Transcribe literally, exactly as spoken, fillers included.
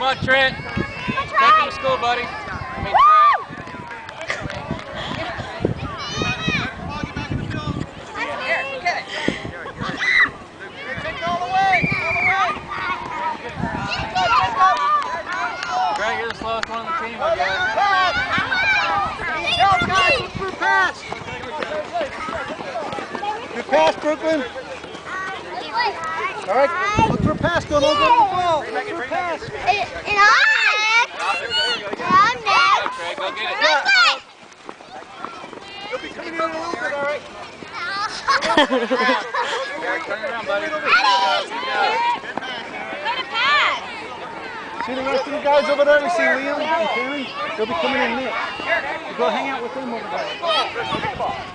on, Trent. Come on, Take Trent. him to school, buddy. Hey, Greg, you're the slowest one on the team, I guess. Help, guys, look for a pass. Good pass, Brooklyn. All right, look for a pass, don't hold on to the ball. Look for a pass. And, and I'm next. And I'm next. Greg, go get it. Yeah. You'll be coming in a little bit, all right? Greg, turn around, buddy. See the rest of the guys over there? You see Liam and Kenny? They'll be coming in next. Go hang out with them over there.